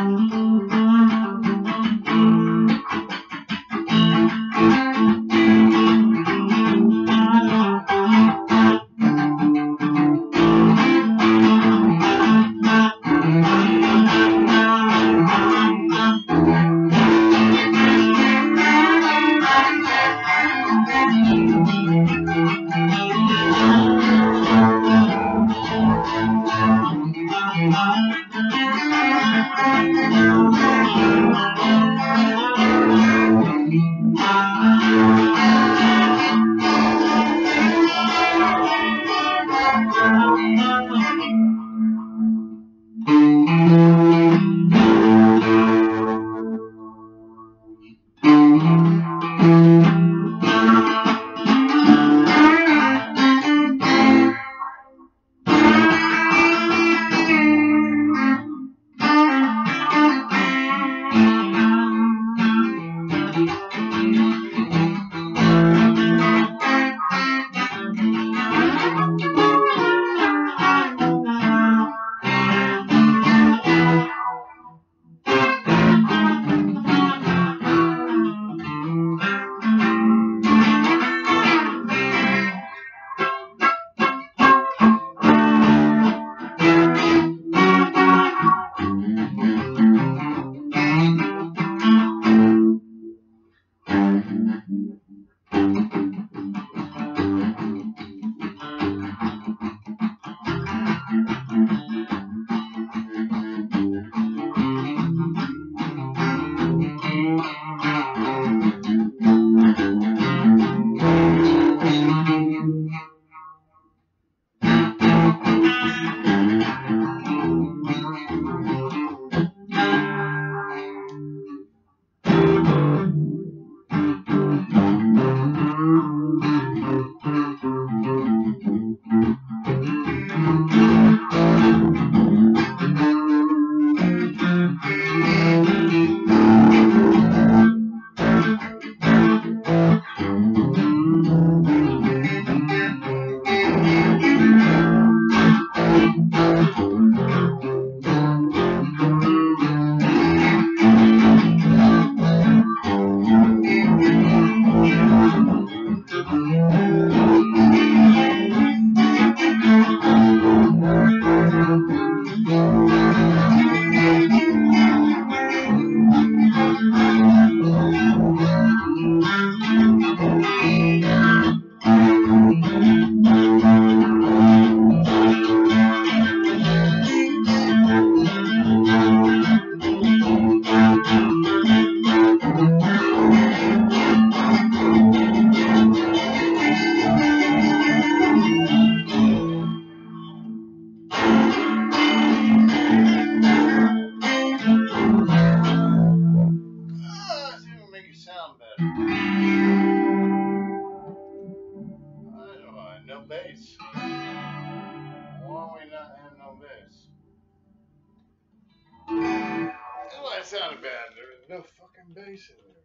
Sounded bad. There was no fucking bass in there.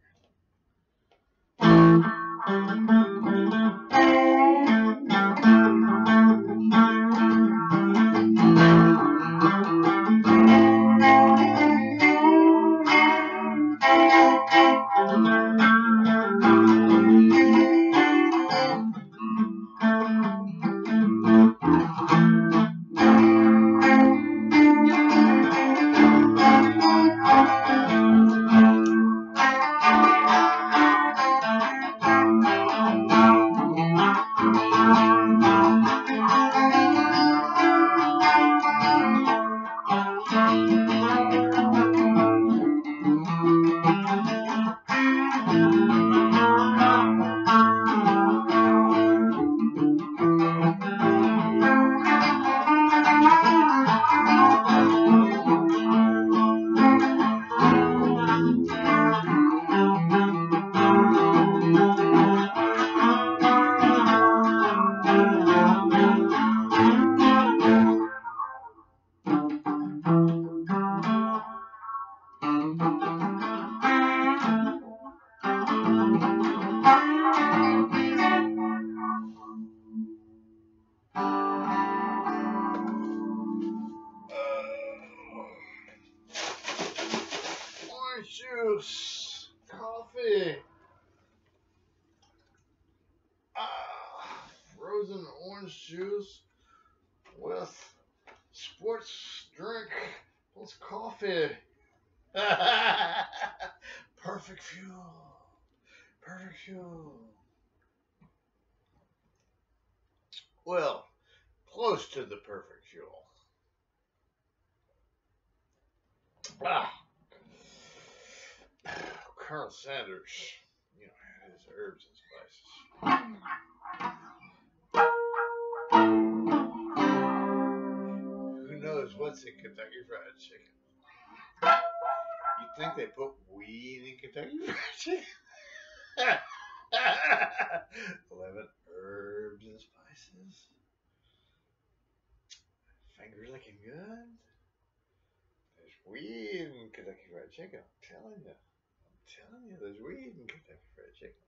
juice, coffee, frozen orange juice with sports drink plus coffee. Perfect fuel. Perfect fuel. Well, close to the perfect fuel. Colonel Sanders, you know, had his herbs and spices. Who knows what's in Kentucky Fried Chicken? You think they put weed in Kentucky Fried Chicken? 11 herbs and spices. Fingers looking good. There's weed in Kentucky Fried Chicken. I'm telling you. There's weed in Kentucky Fried Chicken.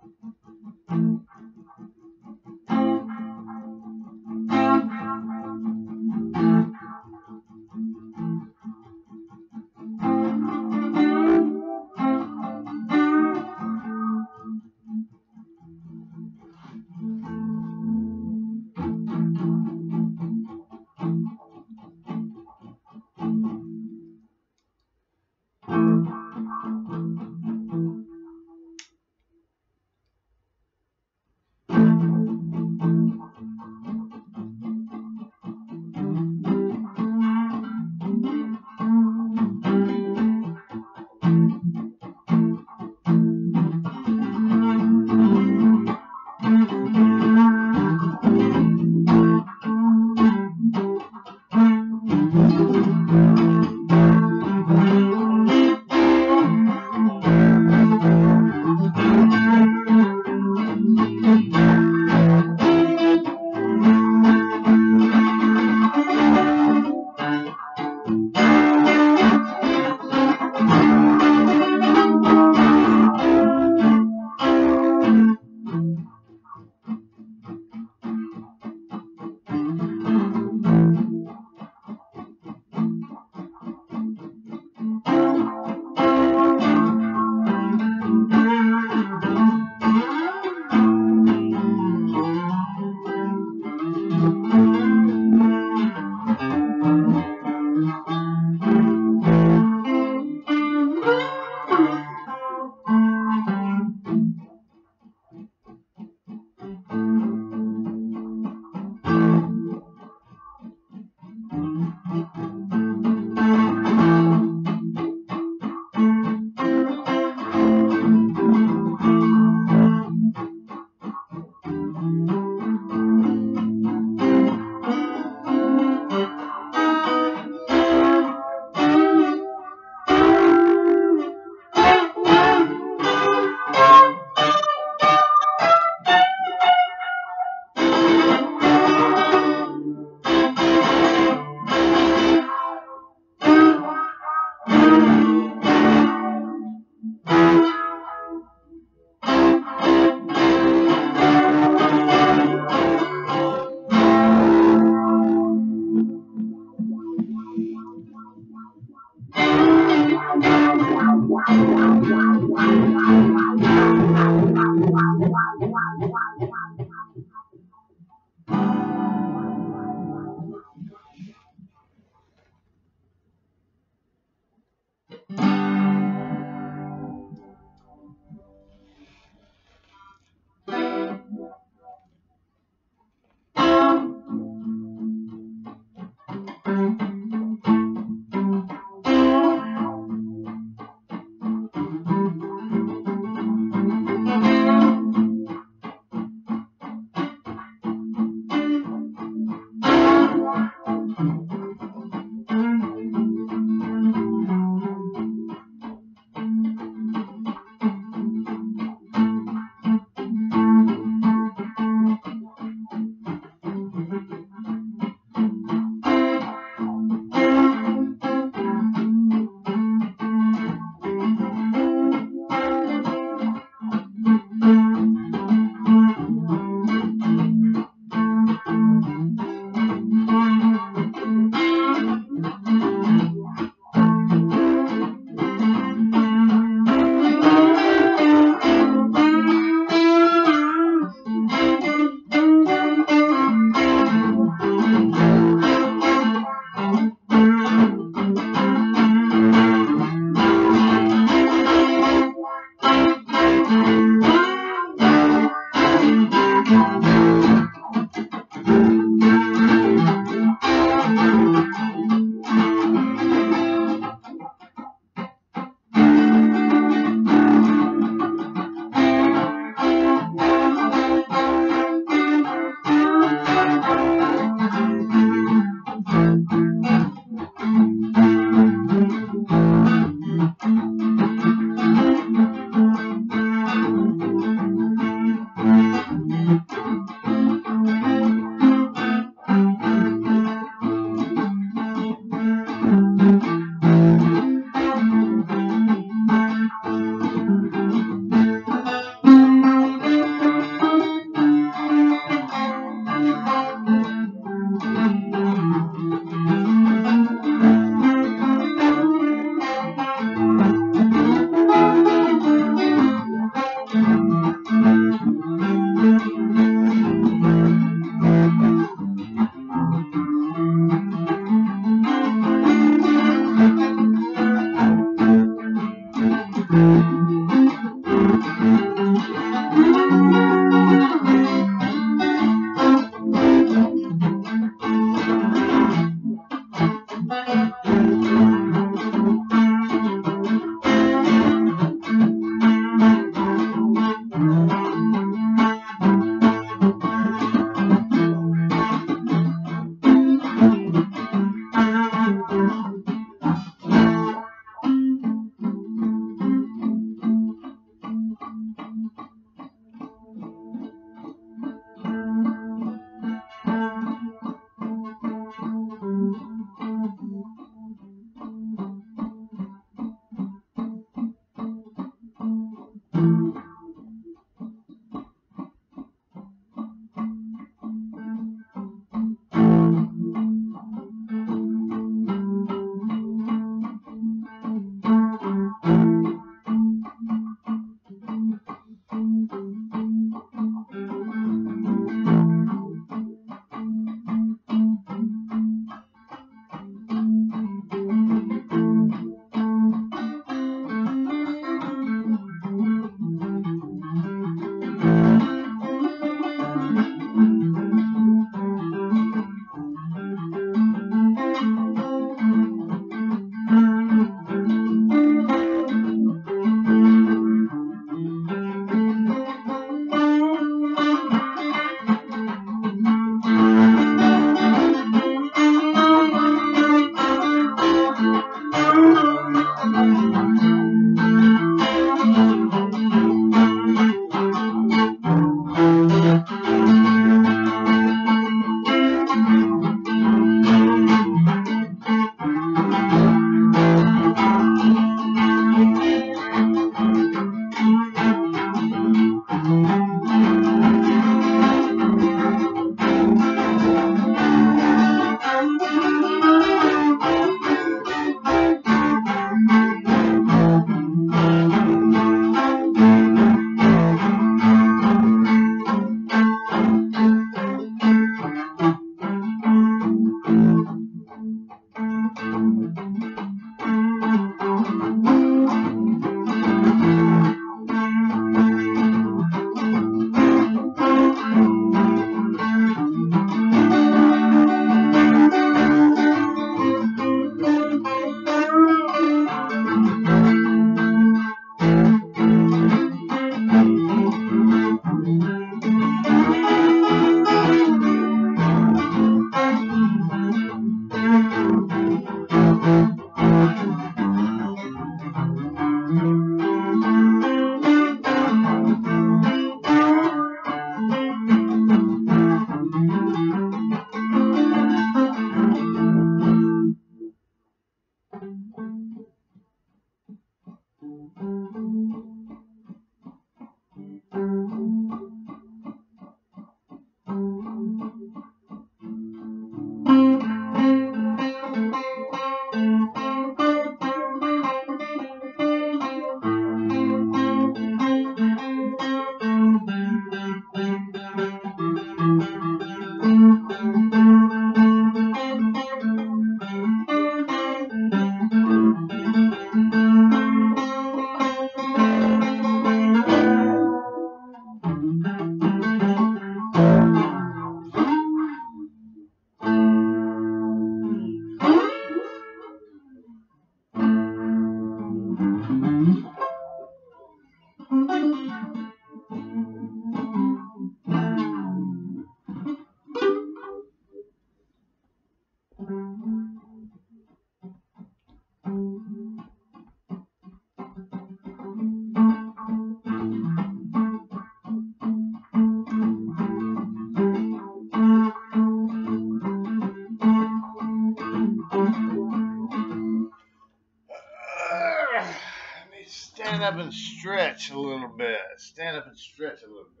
up and stretch a little bit. Stand up and stretch a little bit.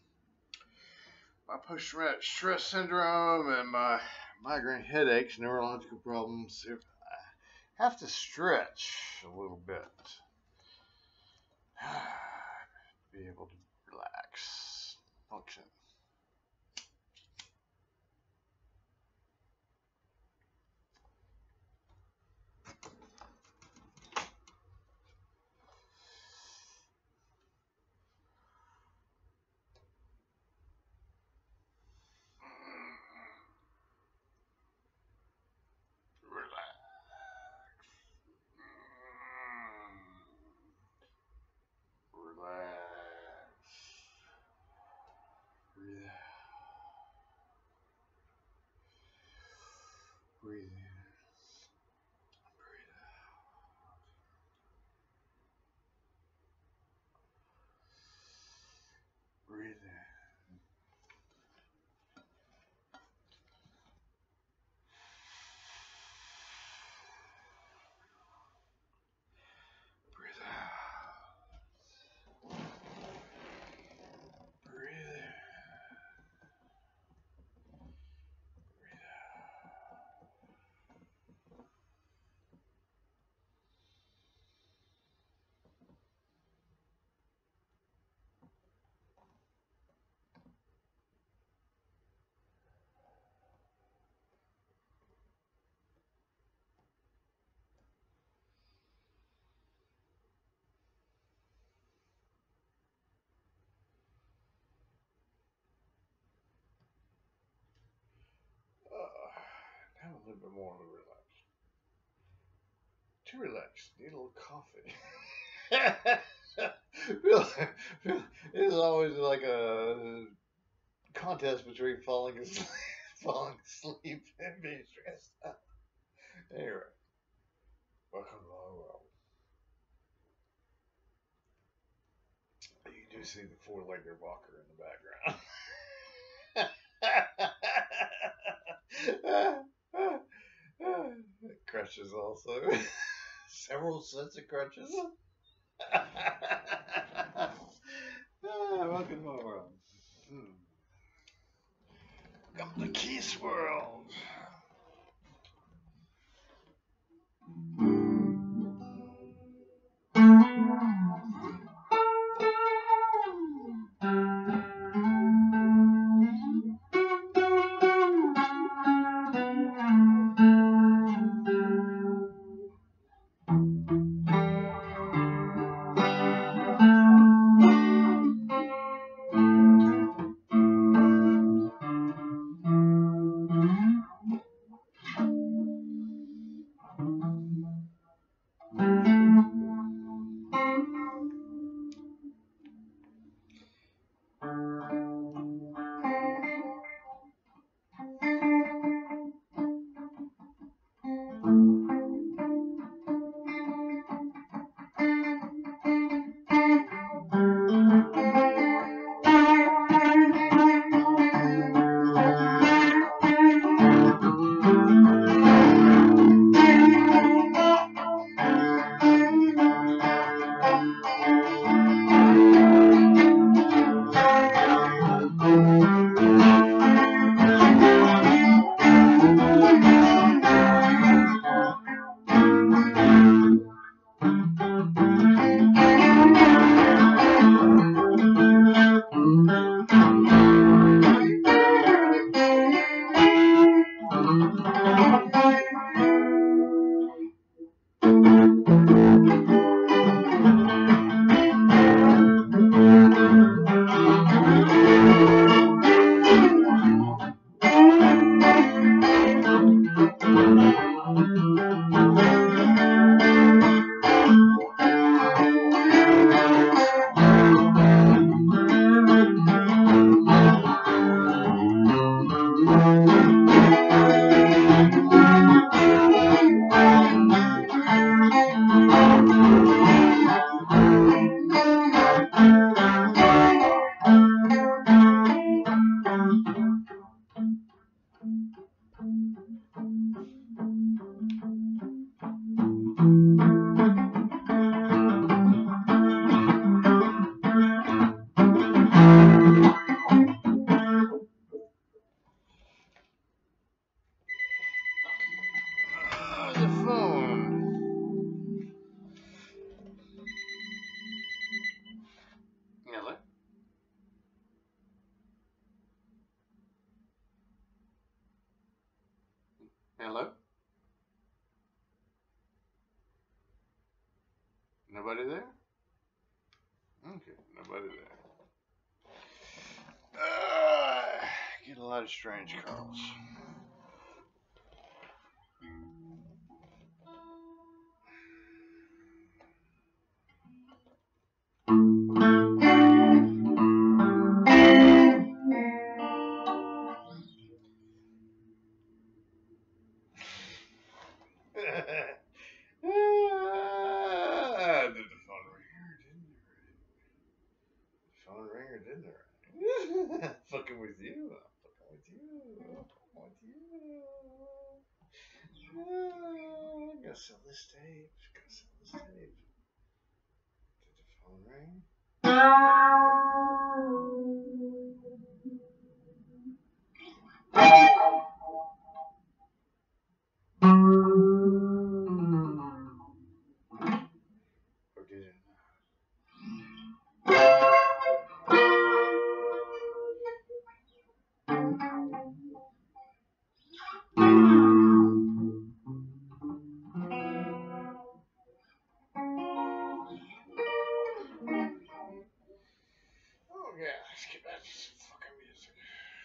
My post-traumatic stress syndrome and my migraine headaches, neurological problems, I have to stretch a little bit. Be able to relax, function. Breathe in. Breathe out. Breathe in. Breathe out. Breathe in. Breathe out. Now a little bit more relaxed. Too relaxed. Need a little coffee. It's always like a contest between falling asleep, and being stressed out. Anyway, welcome to our world. You do see the four-legged walker in the background. Crutches also. Several sets of crutches. Welcome to our world. Welcome to Keith's world. Hello? Nobody there? Okay, nobody there. Get a lot of strange calls. Did the phone ringer, didn't it? Fucking with you. I'm fucking with you. I'm fucking with you. Gotta sell this tape. Gotta sell this tape. Did the phone ring? Or did it not? Oh yeah, let's get back to some fucking music.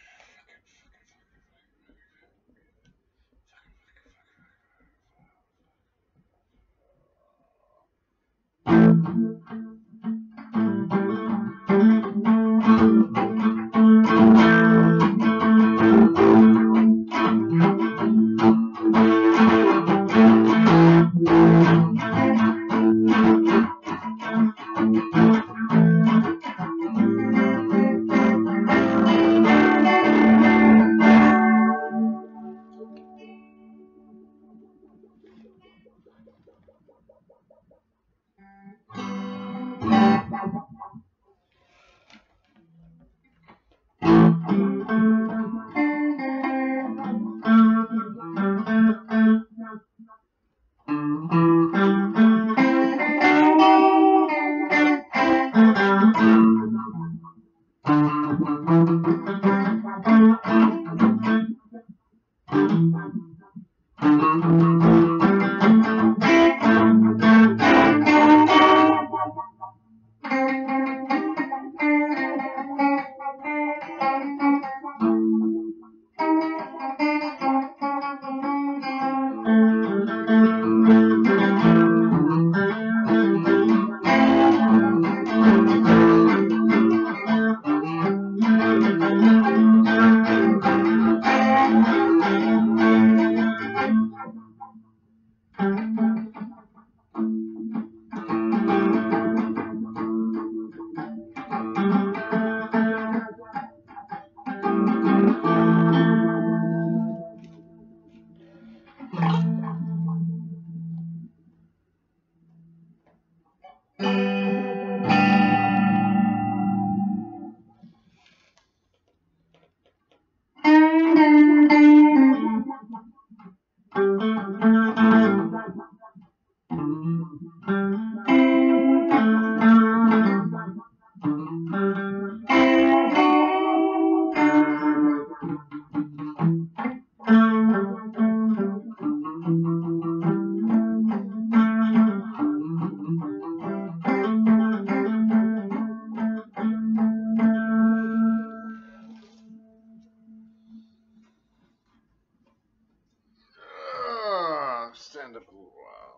Stand up a little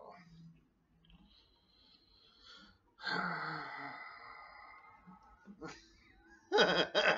while.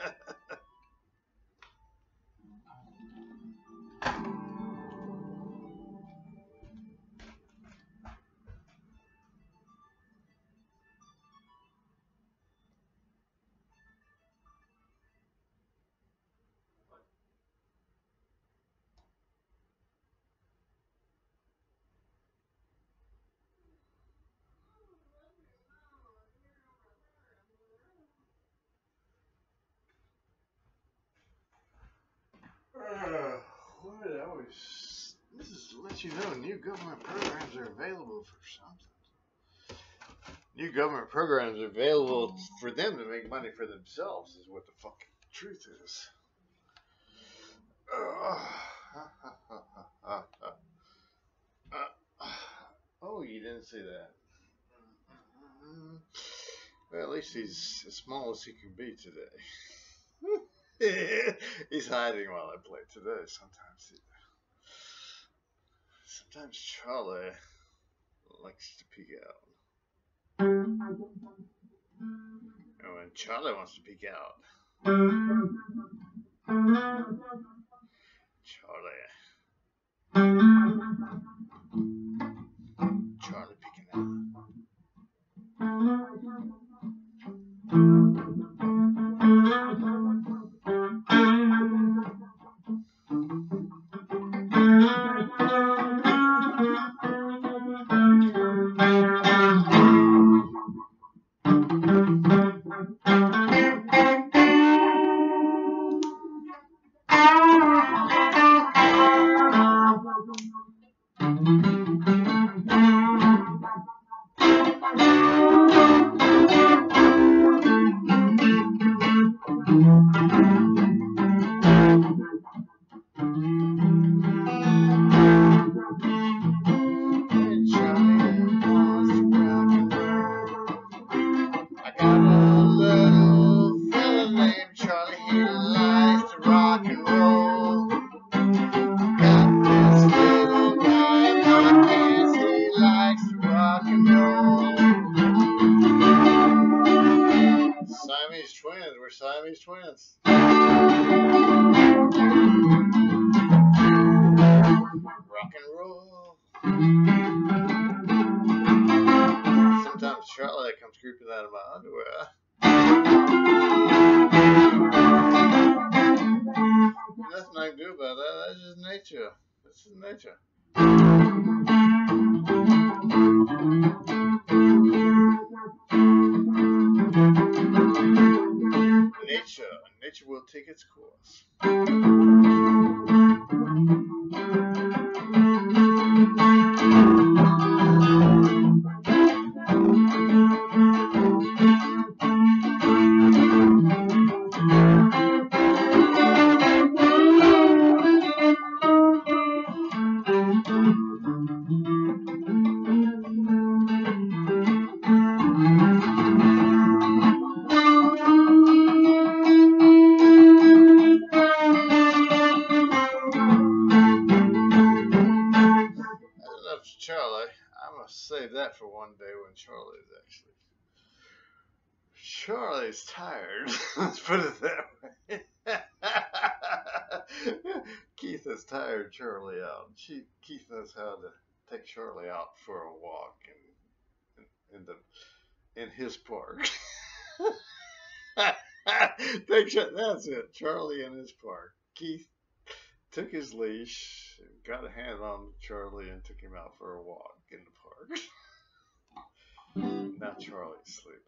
What I always, this is to let you know new government programs are available for something. New government programs are available for them to make money for themselves, is what the fucking truth is. see that. Well, at least he's as small as he can be today. He's hiding while I play today. Sometimes Charlie likes to peek out. And when Charlie wants to peek out, Charlie peeking out. Siamese twins. Rock and roll. Sometimes Charlie comes creeping out of my underwear. Nothing I can do about that. That's just nature. This is nature. Nature will take its course. Charlie, I'm going to save that for one day when Charlie's tired. Let's put it that way. Keith has tired Charlie out. Keith knows how to take Charlie out for a walk in his park. That's it. Charlie in his park. Keith took his leash, got a hand on Charlie, and took him out for a walk in the park. Now Charlie's sleeping.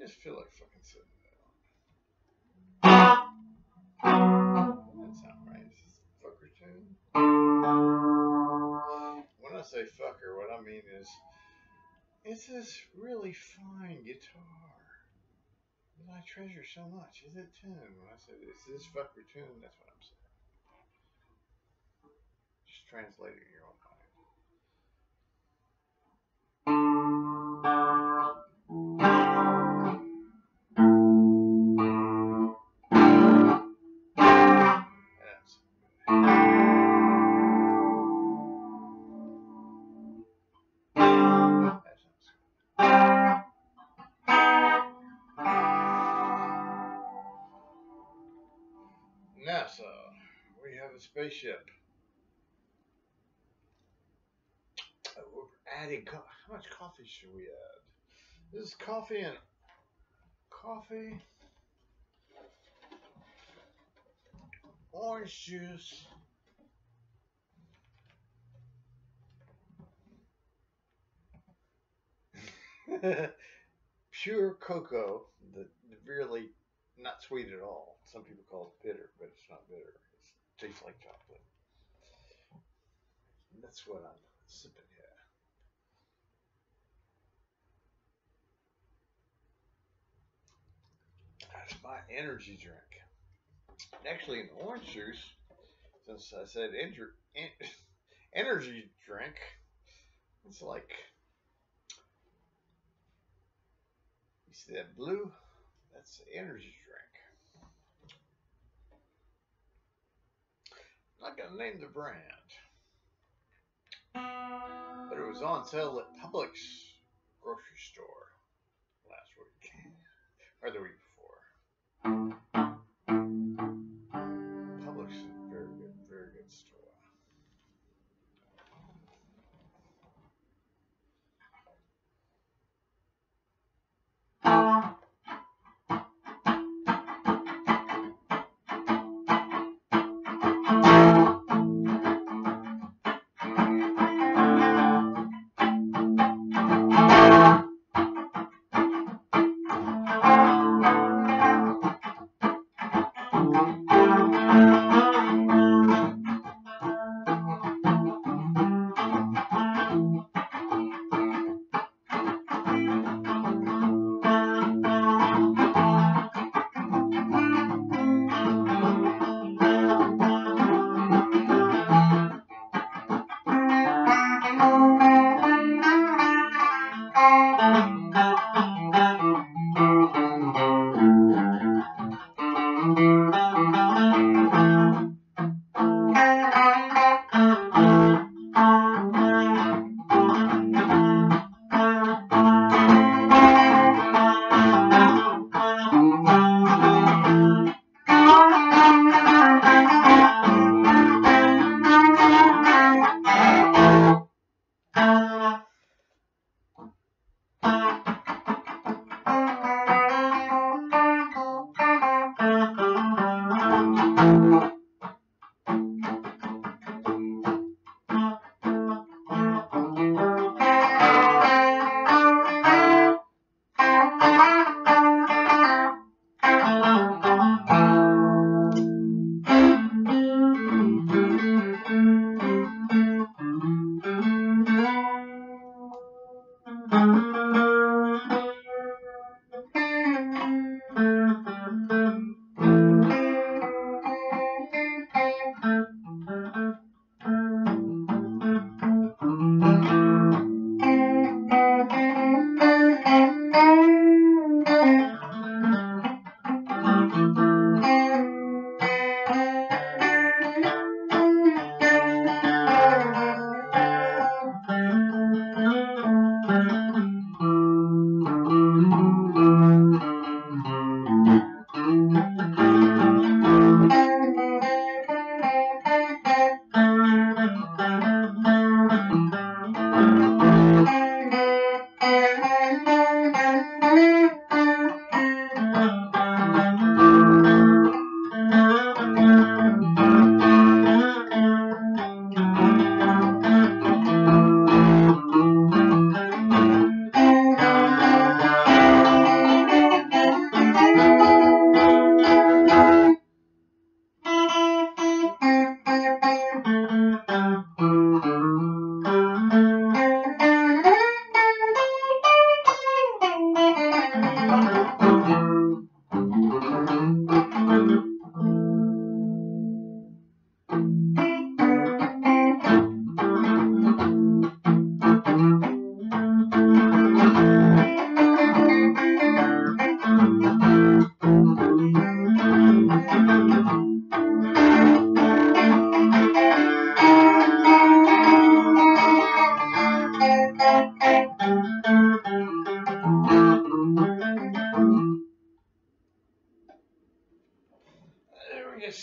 just feel like fucking sitting down. That's not right. Is this a fucker tune? When I say fucker, what I mean is, it's this really fine guitar that I treasure so much. Is it tuned? When I say is this fucker tune, that's what I'm saying. Just translate it in your own mind. NASA, we have a spaceship. We're adding how much coffee should we add? This is coffee and coffee, orange juice, pure cocoa, the really not sweet at all. Some people call it bitter, but it's not bitter. It tastes like chocolate. And that's what I'm sipping here. That's my energy drink. Actually, an orange juice, since I said energy drink, it's like, you see that blue? That's the energy drink. I'm not going to name the brand, but it was on sale at Publix grocery store last week, or the week before. Publix is a very good store.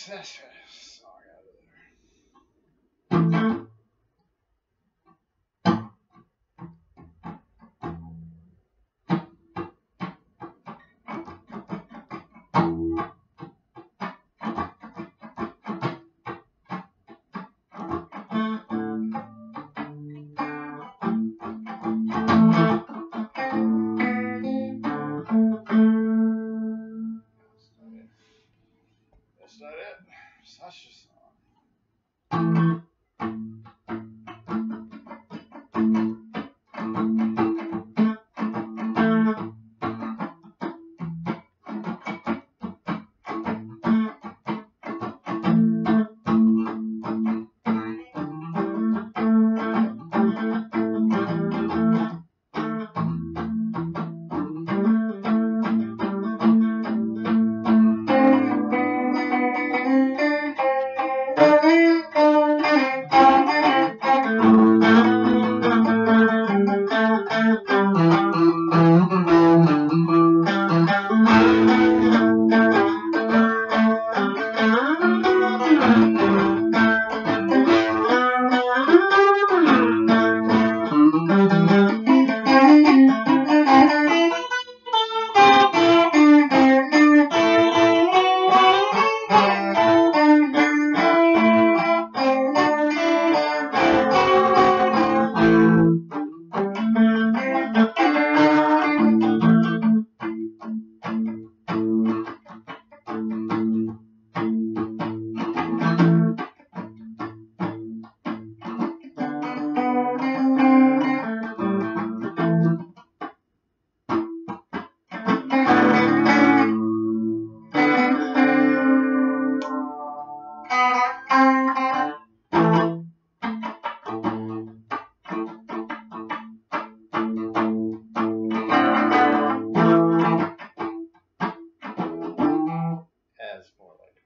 That's song out of That's not it. Sasha's song. As more like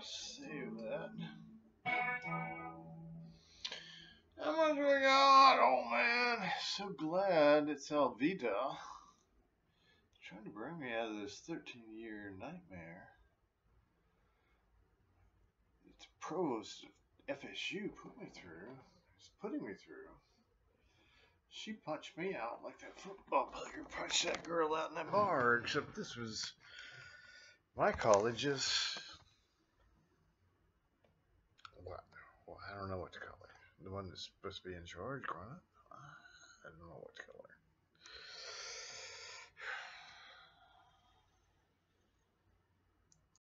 Save that. How much we got? Oh man, so glad it's Alvita. Trying to bring me out of this 13-year nightmare. It's provost of FSU put me through. It's putting me through. She punched me out like that football player punched that girl out in that bar, except this was my college's. What? Well, I don't know what to call it. The one that's supposed to be in charge growing up? I don't know what to call her.